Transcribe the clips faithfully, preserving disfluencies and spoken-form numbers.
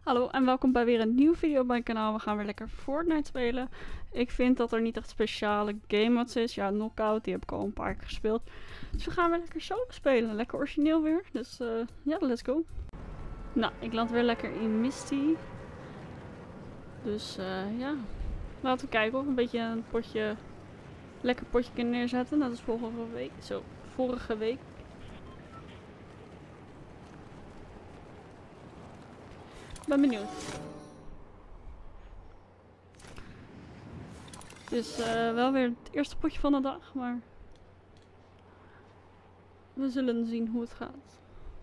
Hallo en welkom bij weer een nieuwe video op mijn kanaal. We gaan weer lekker Fortnite spelen. Ik vind dat er niet echt speciale game modes is. Ja, Knockout, die heb ik al een paar keer gespeeld. Dus we gaan weer lekker solo spelen. Lekker origineel weer. Dus uh, ja, let's go. Nou, ik land weer lekker in Misty. Dus uh, ja, laten we kijken of we een beetje een potje, lekker potje kunnen neerzetten. Dat is vorige week. Zo, vorige week. Ben benieuwd. Het is uh, wel weer het eerste potje van de dag, maar we zullen zien hoe het gaat.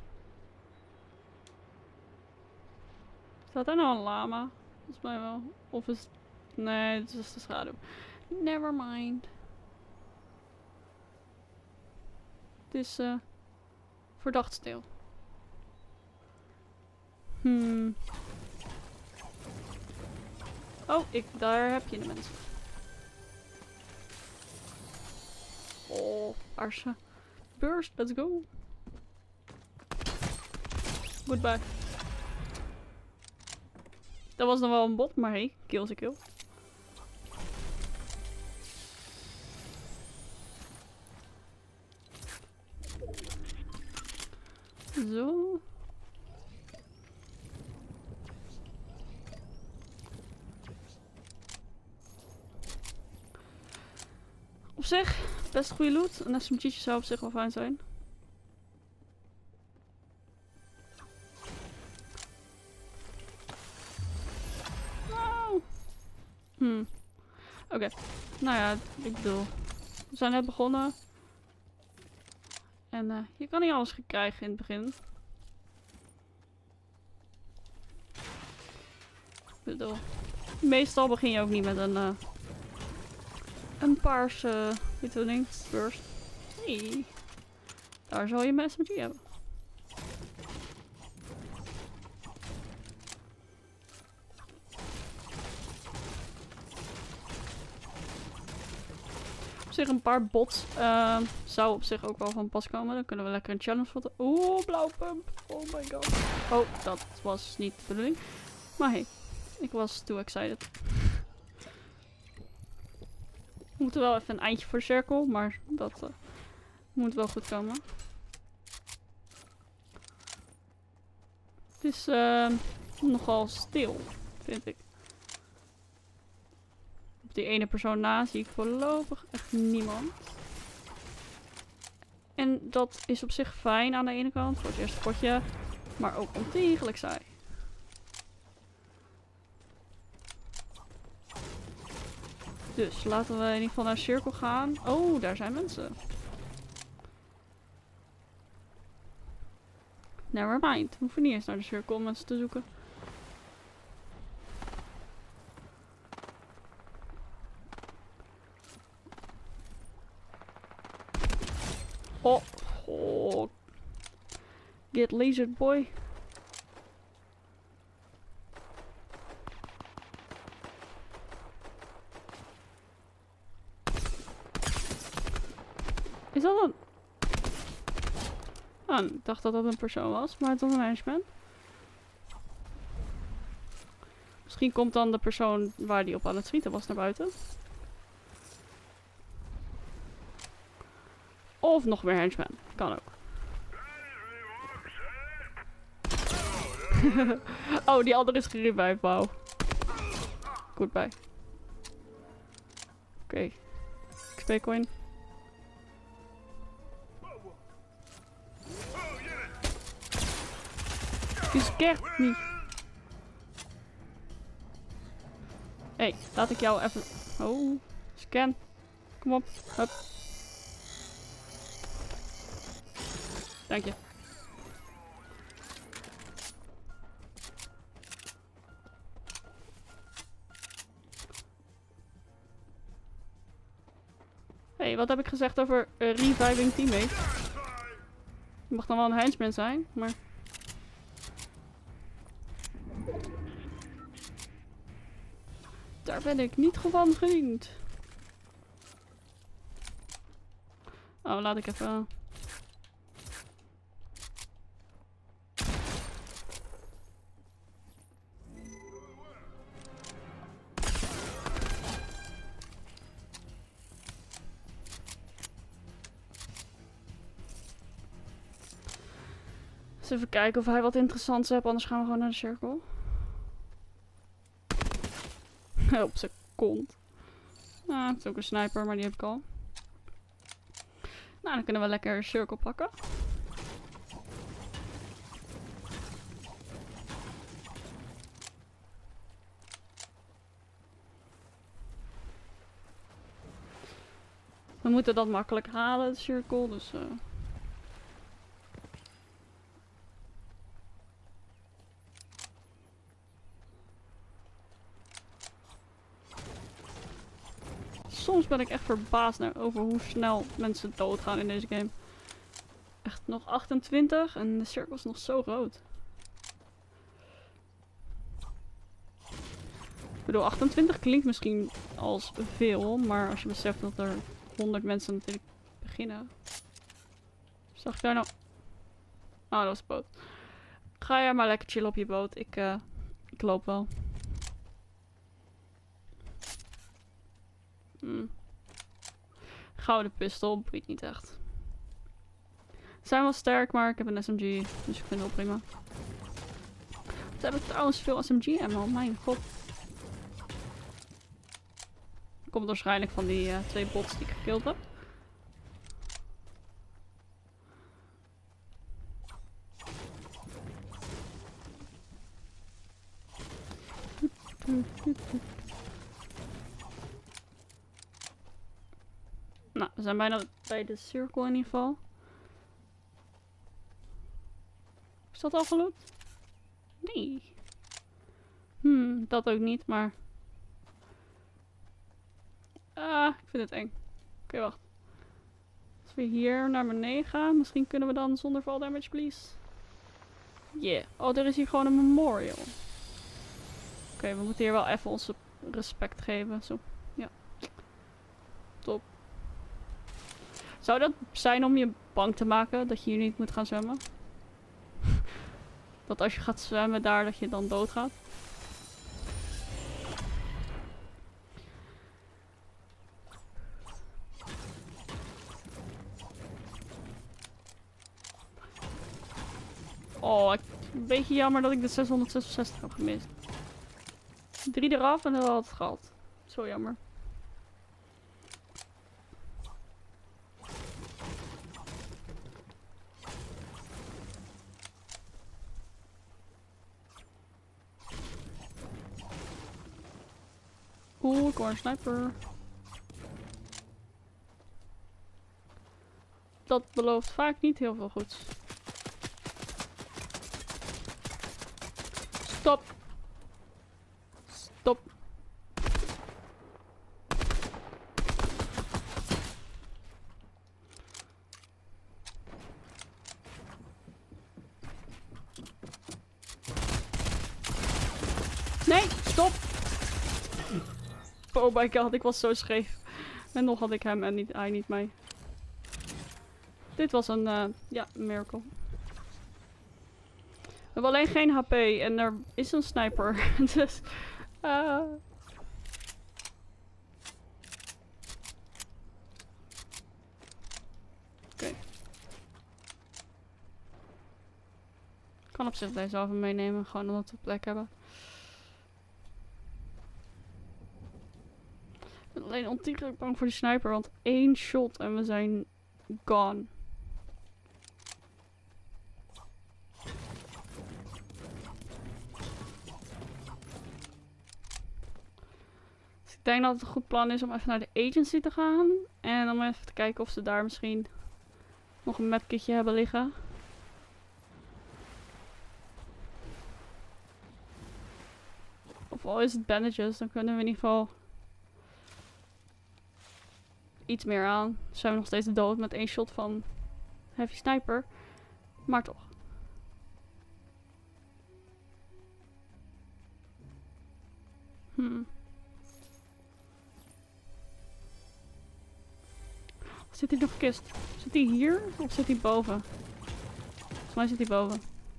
Staat daar nou een lama? Volgens mij wel. Of is het... Nee, het is de schaduw. Never mind. Het is uh, verdacht stil. Hmm. Oh, ik, daar heb je de mensen. Oh, arse. Burst, let's go. Goodbye. Dat was nog wel een bot, maar hey, kill is a kill. Zo. Op zich, best goede loot. Een S M G'tje zou op zich wel fijn zijn. Oh. Hmm. Oké. Okay. Nou ja, ik bedoel. We zijn net begonnen. En uh, je kan niet alles gaan krijgen in het begin. Ik bedoel. Meestal begin je ook niet met een... Uh, Een paarse, weet je wat ding? Burst. Hey. Daar zal je mijn S M G hebben. Op zich een paar bots uh, zou op zich ook wel van pas komen. Dan kunnen we lekker een challenge foto. Oeh, blauw pump. Oh my god. Oh, dat was niet de bedoeling. Maar hey, ik was too excited. We moeten wel even een eindje voor de cirkel, maar dat uh, moet wel goed komen. Het is uh, nogal stil, vind ik. Op die ene persoon na zie ik voorlopig echt niemand. En dat is op zich fijn aan de ene kant, voor het eerste potje, maar ook ontiegelijk saai. Dus laten we in ieder geval naar de cirkel gaan. Oh, daar zijn mensen. Never mind. We hoeven niet eens naar de cirkel om mensen te zoeken. Oh, oh. Get lasered, boy. Is dat een... Oh, ik dacht dat dat een persoon was, maar het was een henchman. Misschien komt dan de persoon waar die op aan het schieten was naar buiten. Of nog meer henchman. Kan ook. Oh, die andere is gerevived. Wauw. Goodbye. Oké. Okay. X P coin. Je scared niet. Hé, hey, laat ik jou even... Oh, scan. Kom op. Hup. Dank je. Hé, hey, wat heb ik gezegd over uh, reviving teammates? Het mag dan wel een henchman zijn, maar... Daar ben ik niet van gediend. Oh, laat ik even... even kijken of hij wat interessants heeft, anders gaan we gewoon naar de cirkel. Op zijn kont. Ah, het is ook een sniper, maar die heb ik al. Nou, dan kunnen we lekker een cirkel pakken. We moeten dat makkelijk halen, de cirkel, dus... Uh... Soms ben ik echt verbaasd naar over hoe snel mensen doodgaan in deze game. Echt nog achtentwintig en de cirkel is nog zo groot. Ik bedoel, achtentwintig klinkt misschien als veel, maar als je beseft dat er honderd mensen natuurlijk beginnen. Zag ik daar nou... Oh, dat was de boot. Ga jij maar lekker chillen op je boot. Ik, uh, ik loop wel. Hmm. Gouden pistool, boeit niet echt. Ze zijn wel sterk, maar ik heb een S M G, dus ik vind het wel prima. Ze hebben trouwens veel S M G ammo, mijn god. Komt waarschijnlijk van die uh, twee bots die ik gekild heb. Nou, we zijn bijna bij de cirkel in ieder geval. Is dat al gelukt? Nee. Hmm, dat ook niet, maar... Ah, ik vind het eng. Oké, okay, wacht. Als we hier naar beneden gaan, misschien kunnen we dan zonder fall damage, please. Yeah. Oh, er is hier gewoon een memorial. Oké, okay, we moeten hier wel even onze respect geven. Zo. Ja. Top. Zou dat zijn om je bang te maken dat je hier niet moet gaan zwemmen? Dat als je gaat zwemmen daar, dat je dan doodgaat? Oh, ik, een beetje jammer dat ik de zeshonderdzesenzestig heb gemist. Drie eraf en dan had het gehad. Zo jammer. Cool, ik hoor een sniper. Dat belooft vaak niet heel veel goeds. Stop. Stop. Nee, stop. Oh my god, ik was zo scheef. En nog had ik hem en niet, hij niet mij. Dit was een, uh, ja, miracle. We hebben alleen geen H P en er is een sniper. Dus, uh... Oké. Okay. Ik kan op zich deze even meenemen, gewoon omdat we plek hebben. Ik ben alleen ontiegelijk bang voor die sniper, want één shot en we zijn gone. Ik denk dat het een goed plan is om even naar de agency te gaan. En om even te kijken of ze daar misschien nog een medkitje hebben liggen. Of al is het bandages, dan kunnen we in ieder geval iets meer aan. Dan zijn we nog steeds dood met één shot van heavy sniper. Maar toch. Hmm. Zit hier nog een kist? Zit die hier of zit die boven? Volgens mij zit die boven.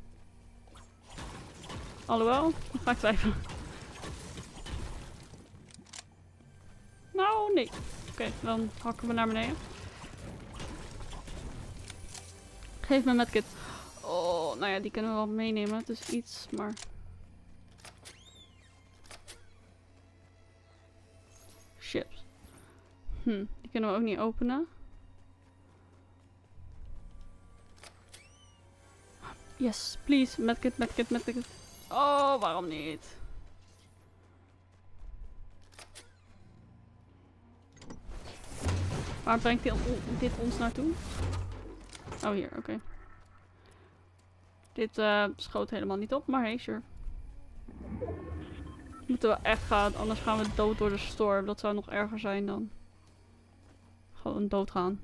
Alhoewel, dan ga ik twijfelen. Nou, nee. Oké, okay, dan hakken we naar beneden. Geef me een medkit. Oh, Oh, nou ja, die kunnen we wel meenemen. Het is iets, maar... Shit. Hm, die kunnen we ook niet openen. Yes, please. Medkit, medkit, medkit. Oh, waarom niet? Waar brengt dit, dit ons naartoe? Oh, hier, oké. Okay. Dit uh, schoot helemaal niet op, maar hey, sure. Moeten we echt gaan, anders gaan we dood door de storm. Dat zou nog erger zijn dan gewoon doodgaan.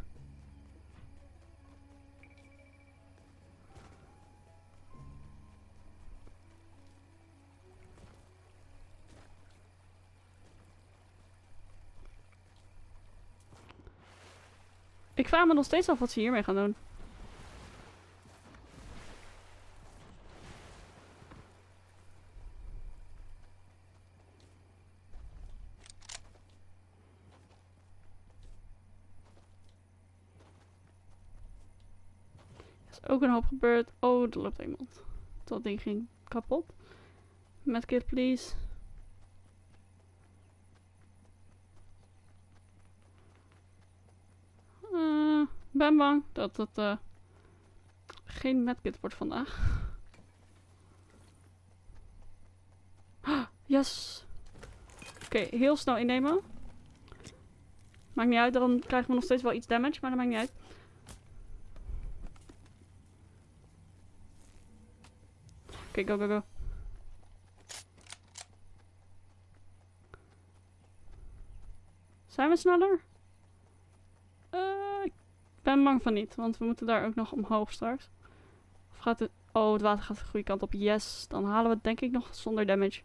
Ik vraag me nog steeds af wat ze hiermee gaan doen. Er is ook een hoop gebeurd. Oh, er loopt iemand. Dat ding ging kapot. Medkit, please. Uh, ben bang dat het uh, geen medkit wordt vandaag. Yes. Oké, okay, heel snel innemen. Maakt niet uit, dan krijgen we nog steeds wel iets damage, maar dat maakt niet uit. Oké, okay, go, go, go. Zijn we sneller? Uh, ik ben bang van niet, want we moeten daar ook nog omhoog straks. Of gaat het... Oh, het water gaat de goede kant op. Yes, dan halen we het denk ik nog zonder damage.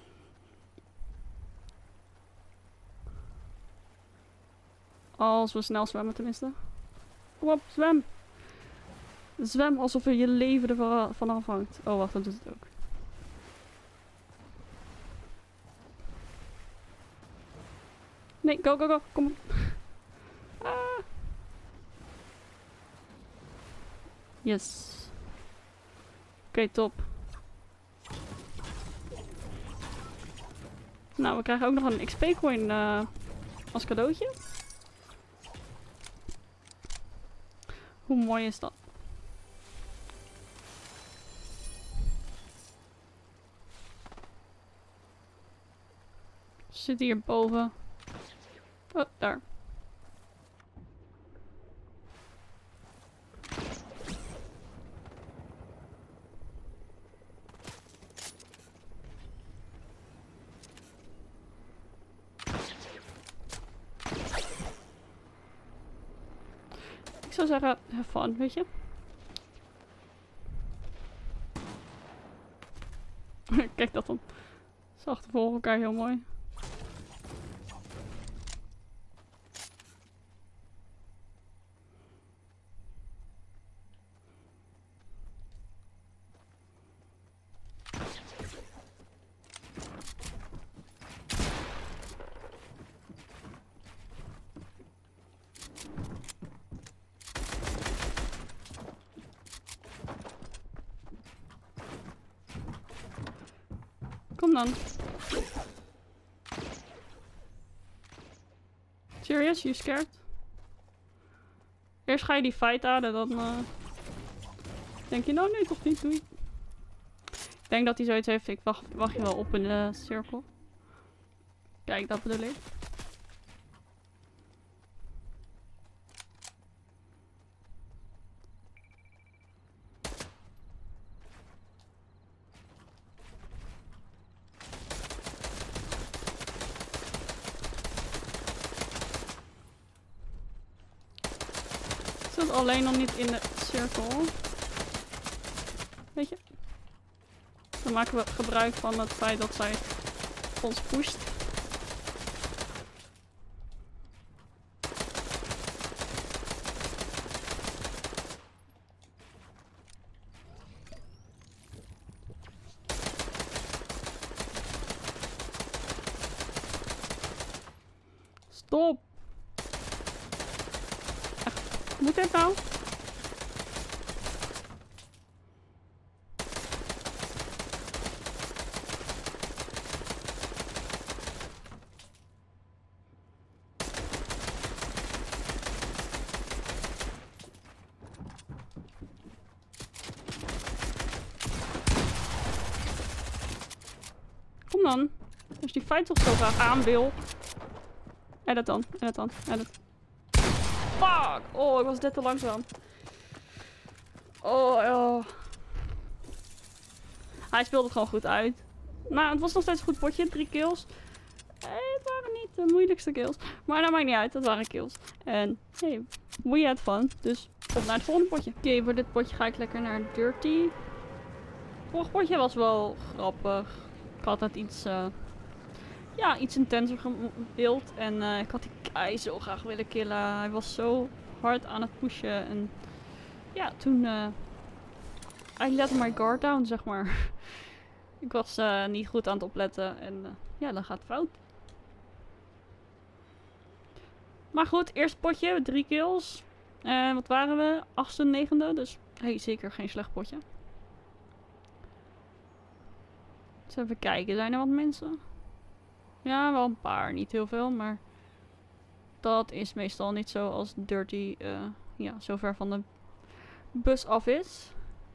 Als we snel zwemmen tenminste. Kom op, zwem! Zwem alsof er je leven ervan afhangt. Oh, wacht, dat doet het ook. Nee, go, go, go. Kom op. Ah. Yes. Oké, okay, top. Nou, we krijgen ook nog een X P-coin uh, als cadeautje. Hoe mooi is dat? Zit hier boven. Oh, daar. Ik zou zeggen, have fun, weet je. Kijk dat dan. Ze achtervolgen elkaar heel mooi. Kom dan. Serious? You scared? Eerst ga je die fight aan en dan uh, denk je, nou nee, toch niet, doei. Ik denk dat hij zoiets heeft, ik wacht, wacht je wel op in de cirkel. Kijk, dat bedoel ik. Zit alleen nog niet in de cirkel. Weet je? Dan maken we gebruik van het feit dat zij ons pusht. Stop! Echt, moet dit nou? dan. Als die fight toch zo graag aan wil. Edit dan, edit dan, edit. Fuck! Oh, ik was net te langzaam. Oh, oh. Hij speelde het gewoon goed uit. Maar het was nog steeds een goed potje. Drie kills. Eh, het waren niet de moeilijkste kills. Maar dat maakt niet uit. Dat waren kills. En hey, we had fun. Dus op naar het volgende potje. Oké, okay, voor dit potje ga ik lekker naar Dirty. Het vorige potje was wel grappig. Ik had het iets... Uh, ja, iets intenser gewild. En uh, ik had die kei zo graag willen killen. Hij was zo hard aan het pushen. En ja, toen... Uh, I let my guard down, zeg maar. Ik was uh, niet goed aan het opletten. En uh, ja, dan gaat het fout. Maar goed, eerste potje. Drie kills. En wat waren we? Achtste, negende. Dus hey, zeker geen slecht potje. Dus even kijken. Zijn er wat mensen? Ja, wel een paar. Niet heel veel, maar... Dat is meestal niet zo als Dirty uh, ja, zo ver van de bus af is.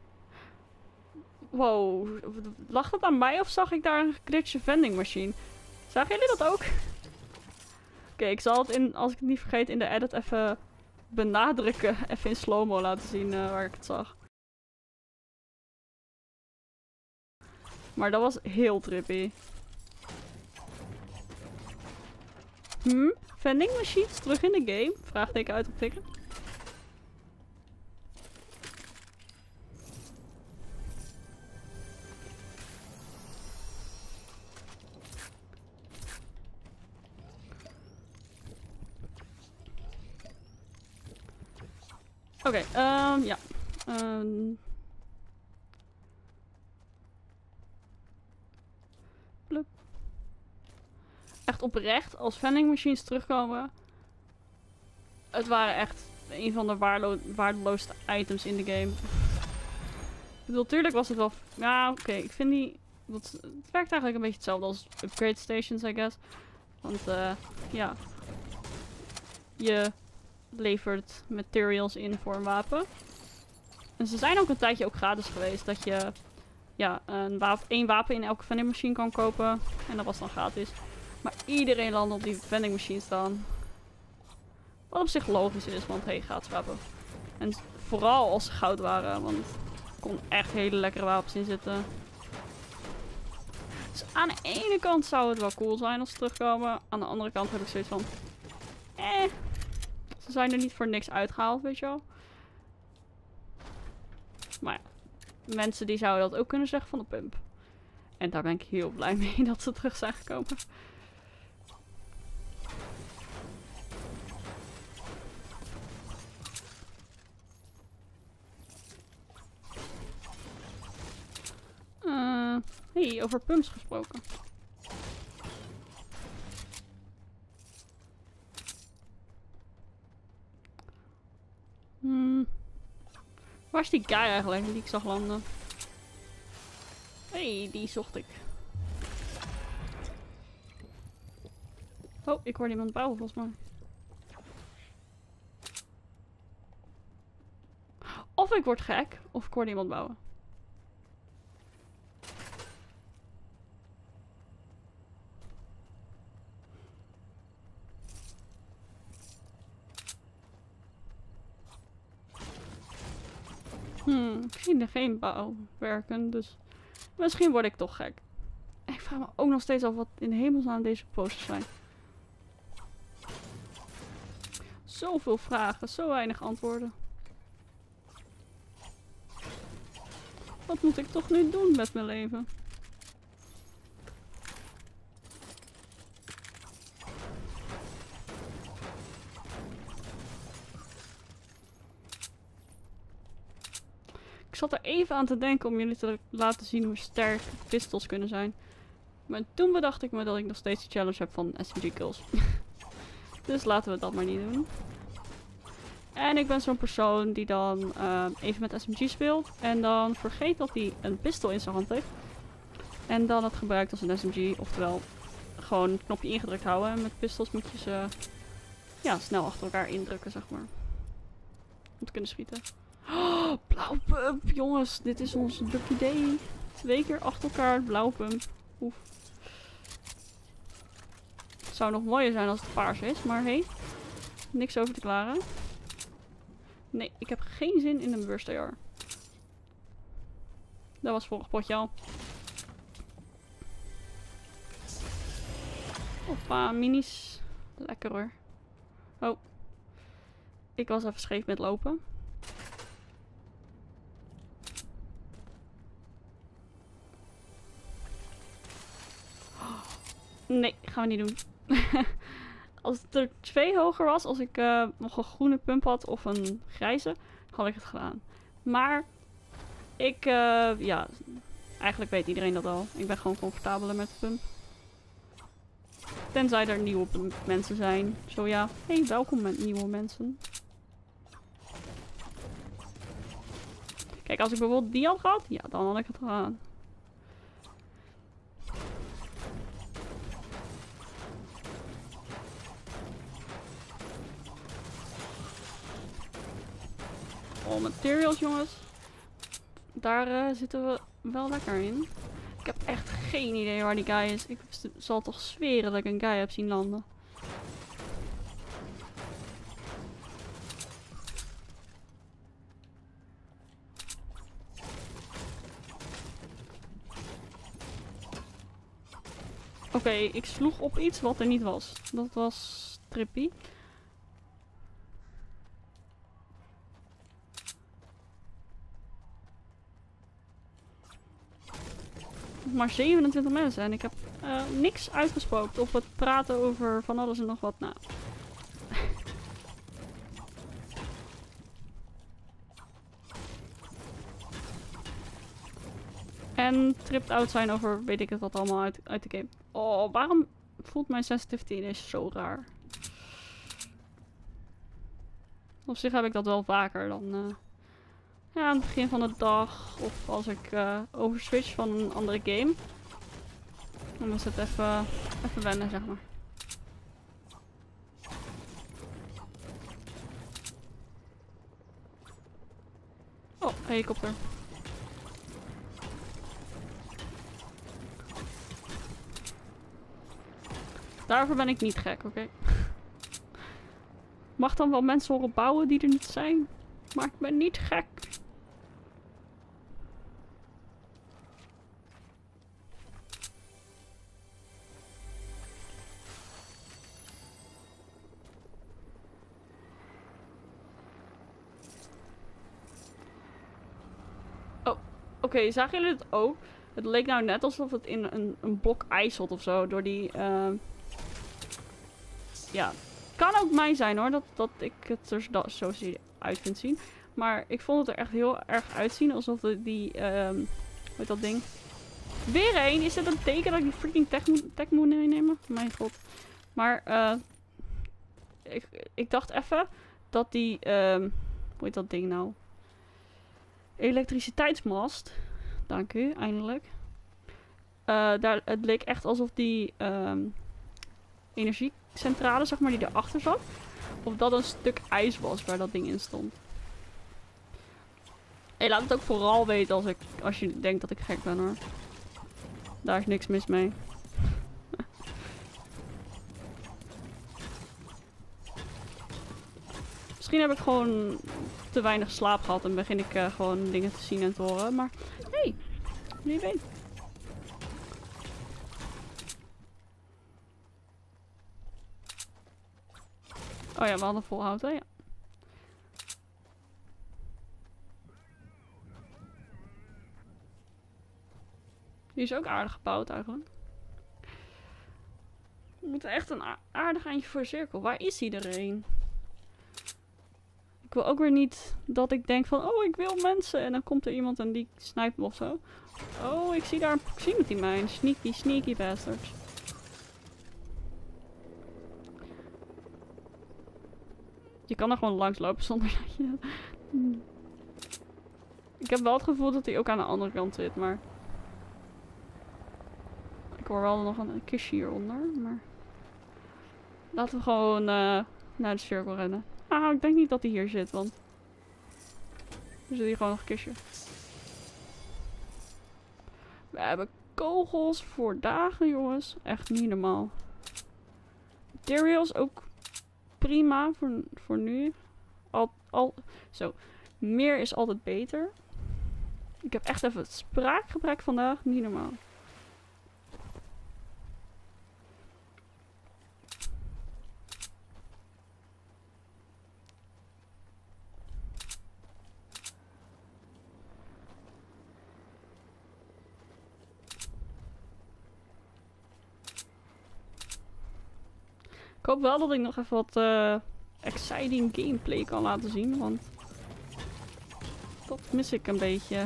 Wow. Lag dat aan mij of zag ik daar een geglitchte vending machine? Zagen jullie dat ook? Oké, okay, ik zal het in, als ik het niet vergeet, in de edit even benadrukken. Even in slow-mo laten zien uh, waar ik het zag. Maar dat was heel trippy. Hm? Vending machines terug in de game? Vraagteken uit op tikken. Oké, okay, um, ja. Um... Plup. Echt oprecht, als vending machines terugkomen. Het waren echt een van de waarlo waardeloosste items in de game. Ik bedoel, tuurlijk was het wel... Ja, oké, okay, ik vind die... Dat, het werkt eigenlijk een beetje hetzelfde als upgrade stations, I guess. Want, uh, ja... Je... levert materials in voor een wapen. En ze zijn ook een tijdje ook gratis geweest. Dat je ja, een wapen, één wapen in elke vending machine kan kopen. En dat was dan gratis. Maar iedereen landde op die vending machines dan. Wat op zich logisch is, want hey, gratis wapen. En vooral als ze goud waren, want er kon echt hele lekkere wapens in zitten. Dus aan de ene kant zou het wel cool zijn als ze terugkomen. Aan de andere kant heb ik zoiets van... Eh... Ze zijn er niet voor niks uitgehaald, weet je wel. Maar ja, mensen die zouden dat ook kunnen zeggen van de pump. En daar ben ik heel blij mee dat ze terug zijn gekomen. Uh, hey, over pumps gesproken. Hmm. Waar is die guy eigenlijk die ik zag landen? Hé, hey, die zocht ik. Oh, ik hoor iemand bouwen volgens mij. Of ik word gek, of ik hoor iemand bouwen. Hmm, ik zie er geen bouw werken, dus misschien word ik toch gek. Ik vraag me ook nog steeds af wat in de hemelsnaam deze posters zijn. Zoveel vragen, zo weinig antwoorden. Wat moet ik toch nu doen met mijn leven? Ik zat er even aan te denken om jullie te laten zien hoe sterk pistols kunnen zijn. Maar toen bedacht ik me dat ik nog steeds de challenge heb van S M G kills. Dus laten we dat maar niet doen. En ik ben zo'n persoon die dan uh, even met S M G speelt. En dan vergeet dat hij een pistool in zijn hand heeft. En dan het gebruikt als een S M G. Oftewel gewoon een knopje ingedrukt houden. En met pistols moet je ze ja, snel achter elkaar indrukken, zeg maar. Om te kunnen schieten. Oh, blauw pump, jongens. Dit is onze lucky day. Twee keer achter elkaar blauw pump. Oef. Zou nog mooier zijn als het paars is, maar hey, niks over te klaren. Nee, ik heb geen zin in een burstajar. Dat was vorig potje al. Hoppa, minis. Lekker hoor. Oh. Ik was even scheef met lopen. Nee, gaan we niet doen. Als het er twee hoger was, als ik uh, nog een groene pump had of een grijze, had ik het gedaan. Maar ik, uh, ja, eigenlijk weet iedereen dat al. Ik ben gewoon comfortabeler met de pump. Tenzij er nieuwe mensen zijn. Zo ja, hey, welkom met nieuwe mensen. Kijk, als ik bijvoorbeeld die had gehad, ja, dan had ik het gedaan. Oh, materials jongens. Daar uh, zitten we wel lekker in. Ik heb echt geen idee waar die guy is. Ik zal toch zweren dat ik een guy heb zien landen. Oké, okay, ik sloeg op iets wat er niet was. Dat was trippy. Maar zevenentwintig mensen en ik heb uh, niks uitgesproken op het praten over van alles en nog wat. Nou. En tripped out zijn over weet ik het wat allemaal uit, uit de game. Oh, waarom voelt mijn sensitivity ineens zo raar? Op zich heb ik dat wel vaker dan uh, ja, aan het begin van de dag. Of als ik uh, overswitch van een andere game. Dan is het even, even wennen, zeg maar. Oh, helikopter. Daarvoor ben ik niet gek, oké? Okay? Mag dan wel mensen horen bouwen die er niet zijn. Maar ik ben niet gek. Oh, oké. Okay, zagen jullie het ook? Het leek nou net alsof het in een, een blok ijs zat of zo. Door die... Uh... Ja. Kan ook mij zijn hoor. Dat, dat ik het er zo, zo uit vind zien. Maar ik vond het er echt heel erg uitzien. Alsof de, die... Um, hoe heet dat ding? Weer één. Is dit een teken dat ik die freaking tech moet, tech moet nemen? Mijn god. Maar... Uh, ik, ik dacht even... Dat die... Um, hoe heet dat ding nou? Elektriciteitsmast... Dank u, eindelijk. Uh, daar, het leek echt alsof die um, energiecentrale, zeg maar, die erachter zat. Of dat een stuk ijs was waar dat ding in stond. Hey, laat het ook vooral weten als, ik, als je denkt dat ik gek ben hoor. Daar is niks mis mee. Misschien heb ik gewoon te weinig slaap gehad en begin ik uh, gewoon dingen te zien en te horen. Maar hey, wie weet. Oh ja, we hadden volhoud, hè? Ja. Die is ook aardig gebouwd eigenlijk. We moeten echt een aardig eindje voor de cirkel. Waar is hij er een? Ik wil ook weer niet dat ik denk van, oh ik wil mensen. En dan komt er iemand en die snijpt me of zo. Oh, ik zie daar een proximity mine. Sneaky, sneaky bastards. Je kan er gewoon langs lopen zonder dat je... Ik heb wel het gevoel dat hij ook aan de andere kant zit, maar... Ik hoor wel nog een kistje hieronder, maar... Laten we gewoon uh, naar de cirkel rennen. Ah, ik denk niet dat hij hier zit, want... Er zit hier gewoon nog een kistje. We hebben kogels voor dagen, jongens. Echt niet normaal. Materials ook prima voor, voor nu. Al, al, zo. Meer is altijd beter. Ik heb echt even het spraakgebrek vandaag. Niet normaal. Ik hoop wel dat ik nog even wat uh, exciting gameplay kan laten zien, want dat mis ik een beetje.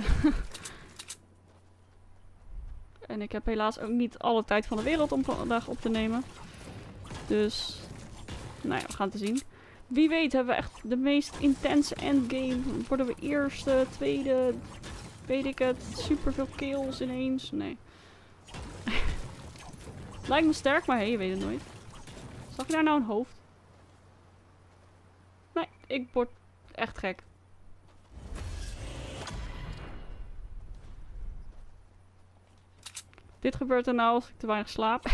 En ik heb helaas ook niet alle tijd van de wereld om vandaag op te nemen. Dus, nou ja, we gaan het zien. Wie weet hebben we echt de meest intense endgame. Worden we eerste, tweede, weet ik het, superveel kills ineens. Nee. Lijkt me sterk, maar hé, hey, je weet het nooit. Zag je daar nou een hoofd? Nee, ik word echt gek. Dit gebeurt er nou als ik te weinig slaap.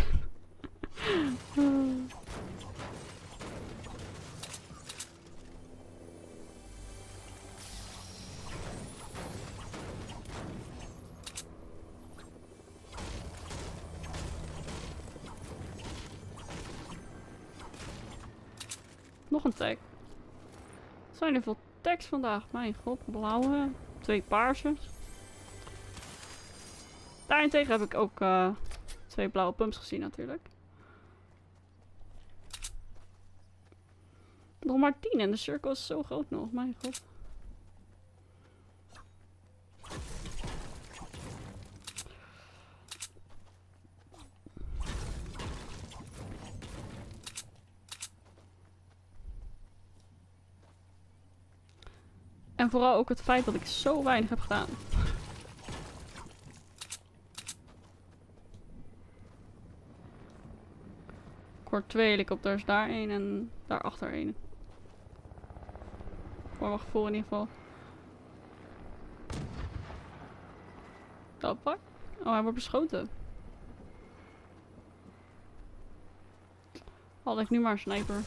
Nog een tag. Zijn er veel tags vandaag? Mijn god, blauwe. Twee paarse. Daarentegen heb ik ook uh, twee blauwe pumps gezien natuurlijk. Nog maar tien en de cirkel is zo groot nog. Mijn god. En vooral ook het feit dat ik zo weinig heb gedaan. Ik hoor twee helikopters, daar één en daarachter één. Voor mijn gevoel in ieder geval. Oh, fuck. Oh, hij wordt beschoten. Had ik nu maar een sniper.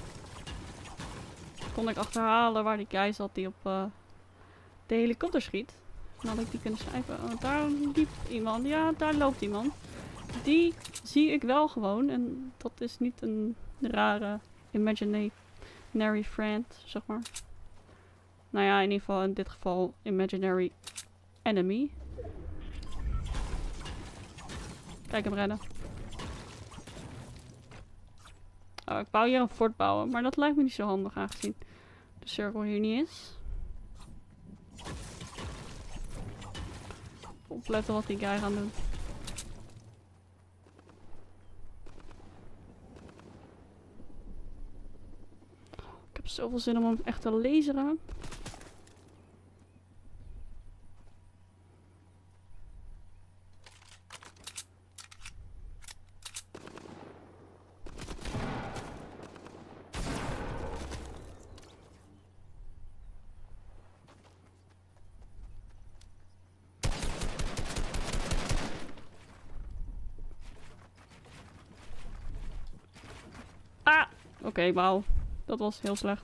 Kon ik achterhalen waar die guy zat die op uh, de helikopter schiet. Dan had ik die kunnen snipen. Oh, daar liep iemand. Ja, daar loopt iemand. Die zie ik wel gewoon. En dat is niet een rare imaginary friend, zeg maar. Nou ja, in ieder geval in dit geval imaginary enemy. Kijk hem rennen. Oh, ik wou hier een fort bouwen, maar dat lijkt me niet zo handig aangezien de cirkel hier niet is. Opletten wat die guy gaat doen. Ik heb zoveel zin om hem echt te laseren. Ah! Oké, okay, wauw. Dat was heel slecht.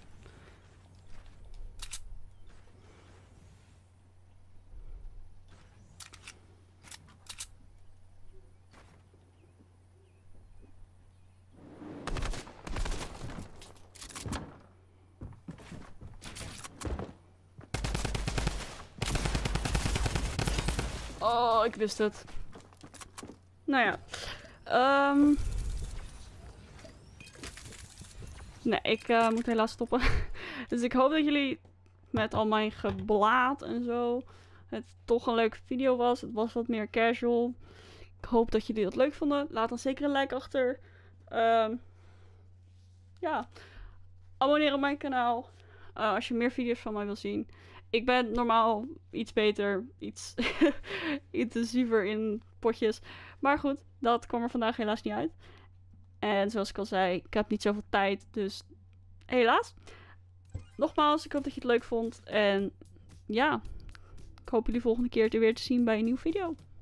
Oh, ik wist het. Nou ja. Um... Nee, ik uh, moet helaas stoppen. Dus ik hoop dat jullie met al mijn geblaat en zo het toch een leuke video was. Het was wat meer casual. Ik hoop dat jullie dat leuk vonden. Laat dan zeker een like achter. Um, ja. Abonneer op mijn kanaal. Uh, als je meer video's van mij wil zien. Ik ben normaal iets beter. Iets intensiever in potjes. Maar goed, dat kwam er vandaag helaas niet uit. En zoals ik al zei, ik heb niet zoveel tijd, dus helaas. Nogmaals, ik hoop dat je het leuk vond. En ja, ik hoop jullie volgende keer weer te zien bij een nieuwe video.